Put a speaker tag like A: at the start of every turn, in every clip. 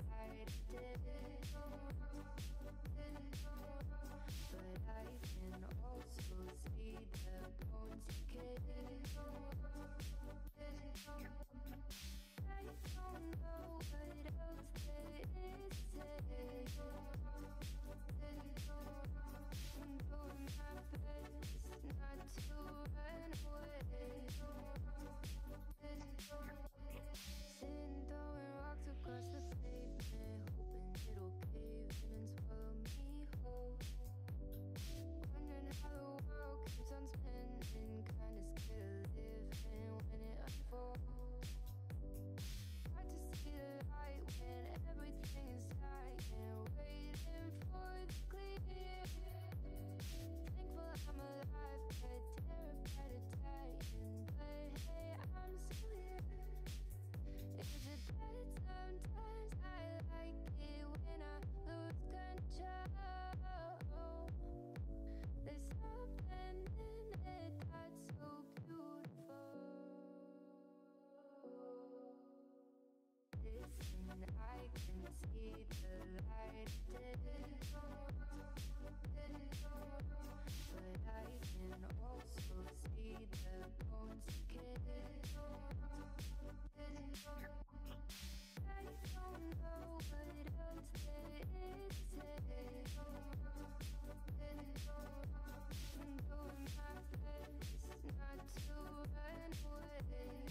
A: light it, but I can also see the bones decay. I don't know what else there is to say. I'm doing my best not to run away. Sitting throwing rocks across the pavement, hoping it'll cave in and swallow me whole. Wondering how the world keeps on spinning, kinda scared of living when it unfolds. Hard to see the light when everything is dying, waiting for the clear. Thankful I'm alive, but terrified of dying. But hey, I'm still here. Is it that sometimes I like it when I lose control? There's something in it that's so beautiful. Listen, I can see the light, but I can also see the bones decay. I don't know what else there is to say. I'm doing my best not to run away.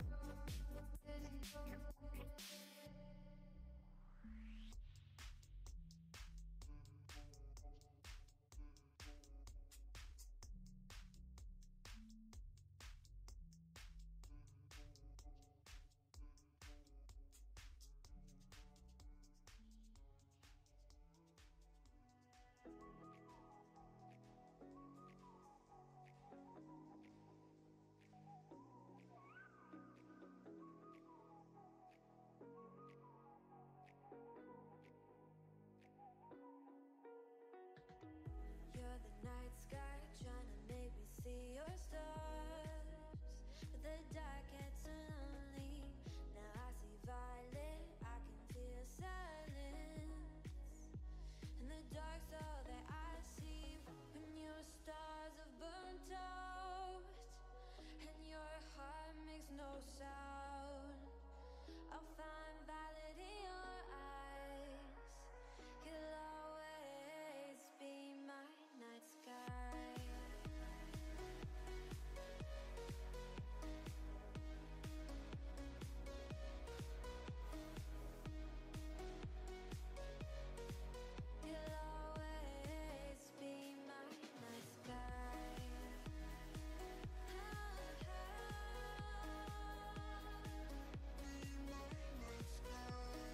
B: You're the night sky, trying to make me see your stars. But the dark gets so lonely. Now I see violet, I can feel silence. And the dark's all that I see. When your stars have burnt out and your heart makes no sound, I'll find violet in your eyes. You'll always be my night sky. You'll always be my night sky. Be my night sky.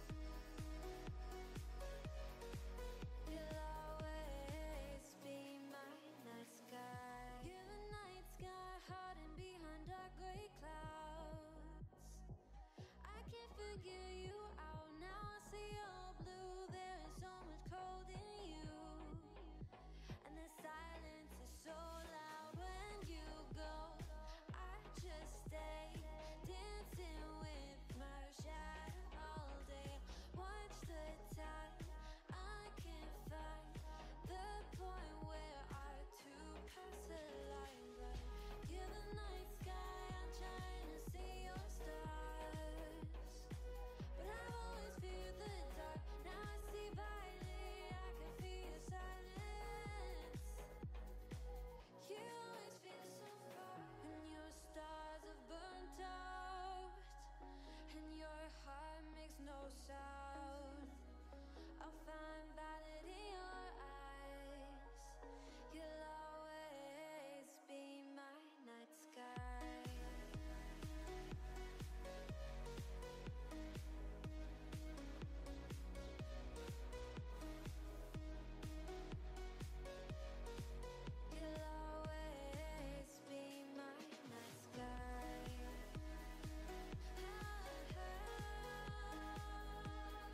B: You'll always be my night sky. You're the night sky, hiding behind dark gray clouds. I can't figure you out now. I see your blue. There is so much cold in you, and the silence is so loud when you go. I just stay dancing with my shadow all day. Watch the time. I can't find the point where our two pass the line. But you're the night sky, I'm trying to see your stars. But I've always feared the dark. Now I see violet, I can feel your silence. You always feel so far when your stars have burnt out and your heart makes no sound. I'll find violet in your eyes. You'll always be my night sky. You'll always be my night sky.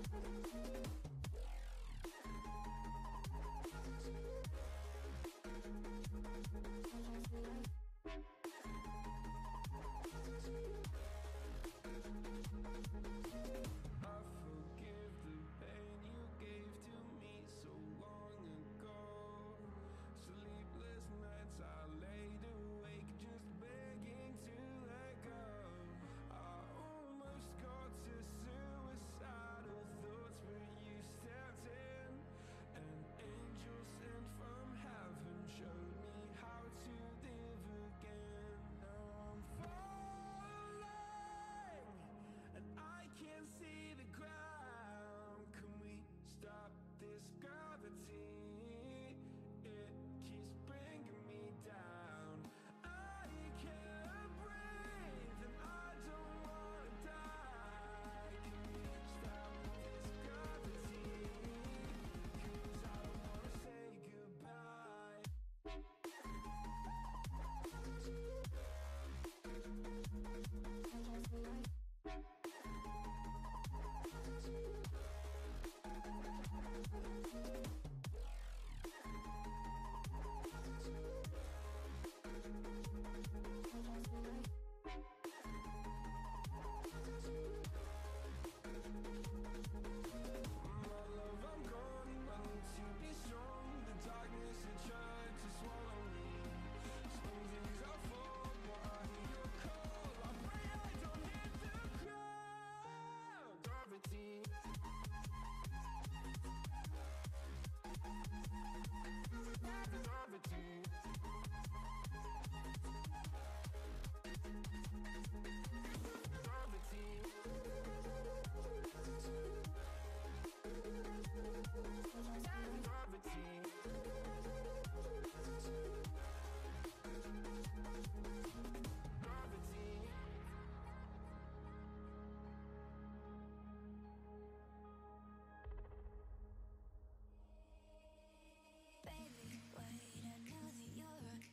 B: Baby, wait, I know that you're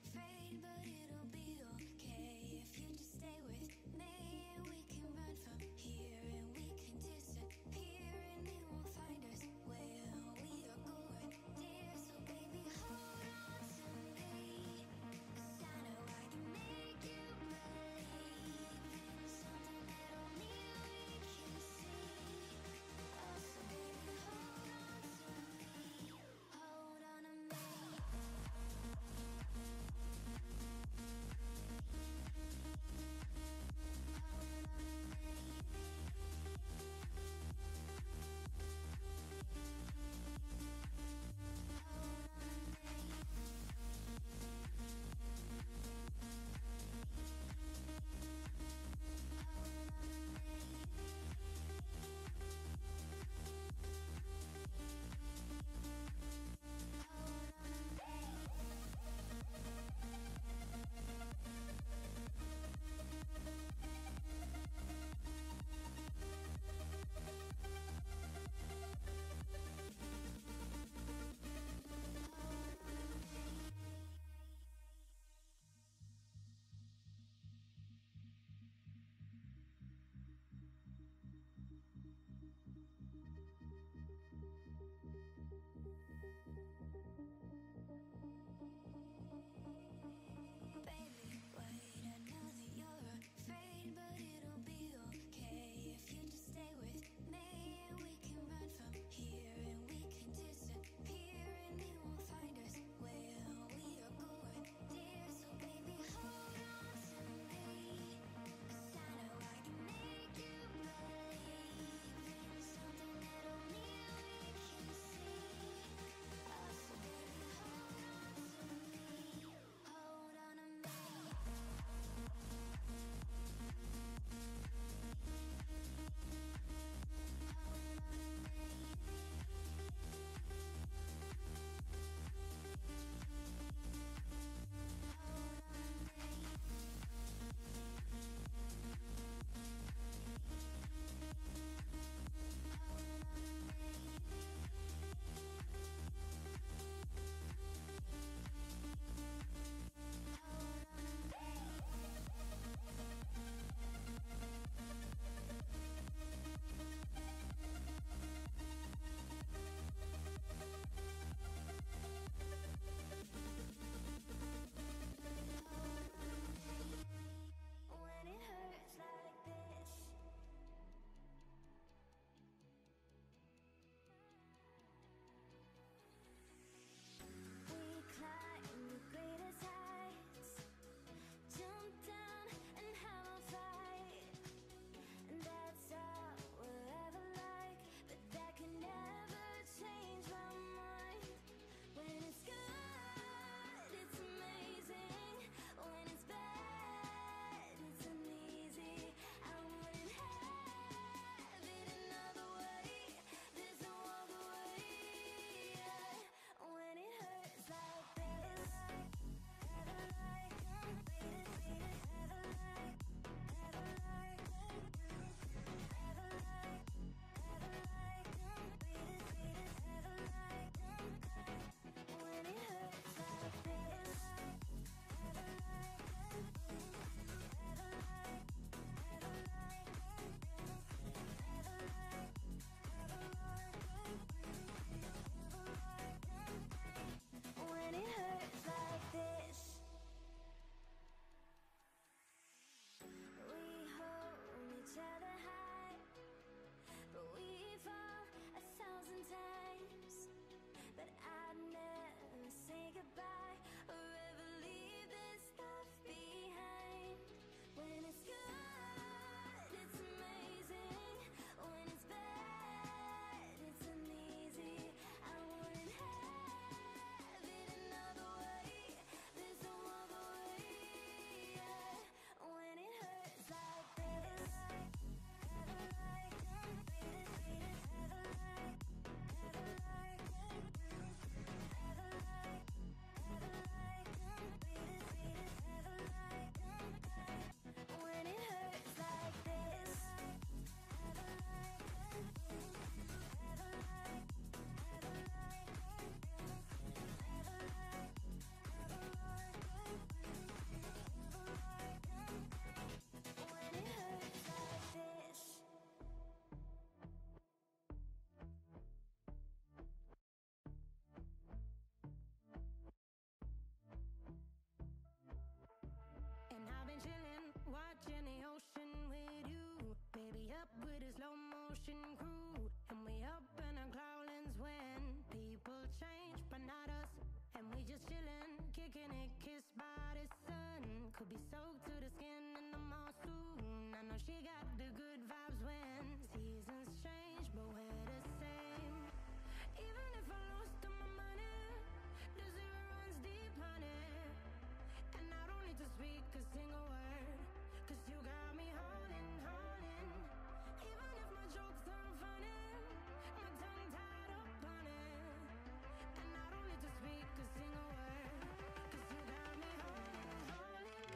A: kicking it, kissed by the sun. Could be soaked to the skin in the mall soon. I know she got the good vibes when seasons change, but we're the same. Even if I lost all my money, the zero runs deep, honey. And I don't need to speak a single word, 'cause you got me holding, holding. Even if my jokes aren't funny, my tongue tied up on it. And I don't need to speak a single word, 'cause you got me holding, holding.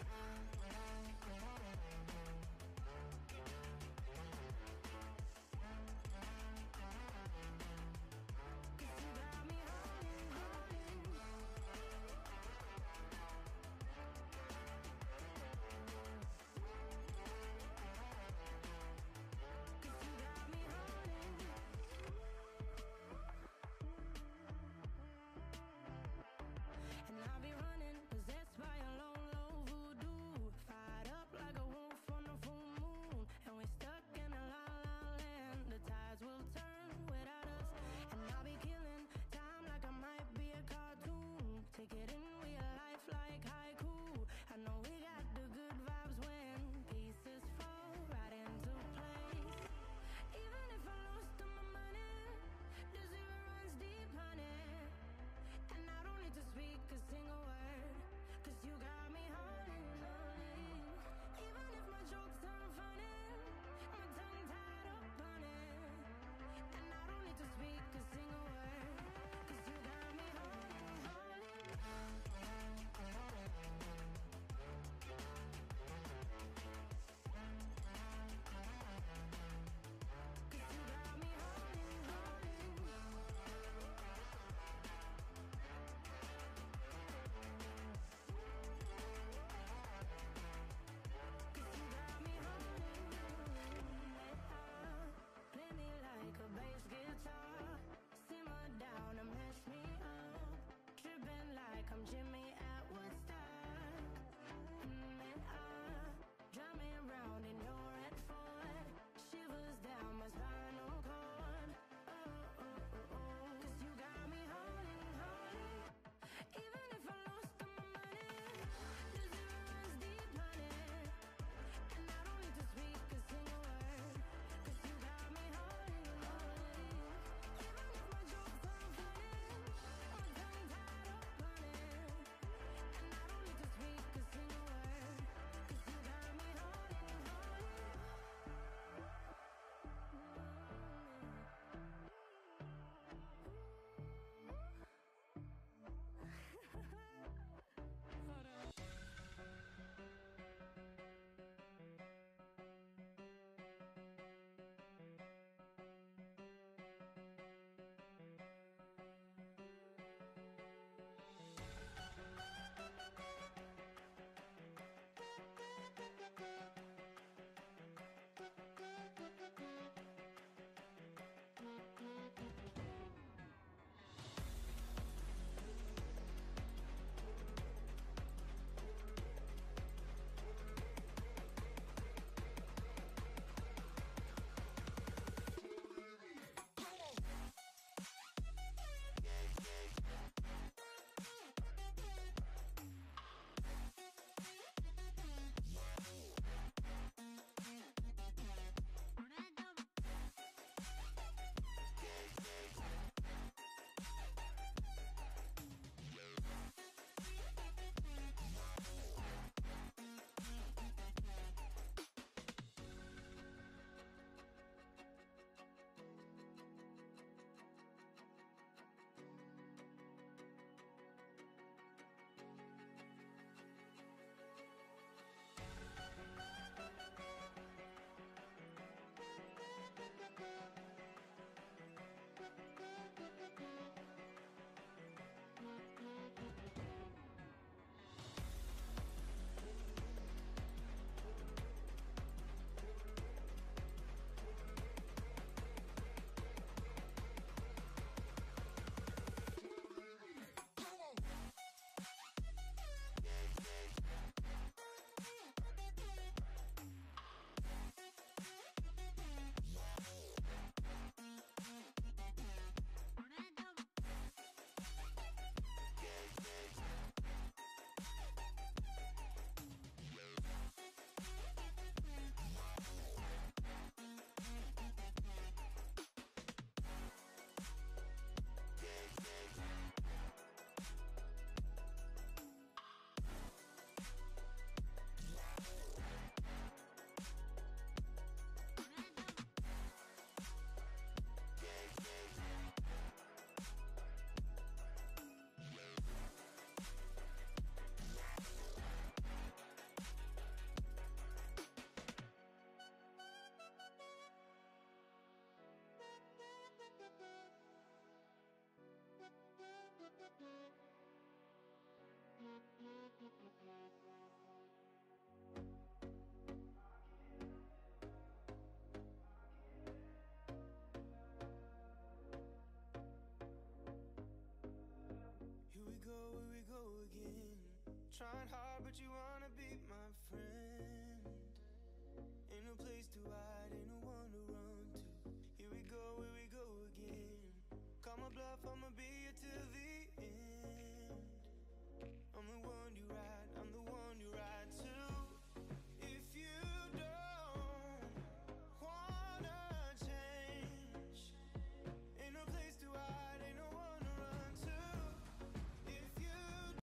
C: Here we go again. Trying hard, but you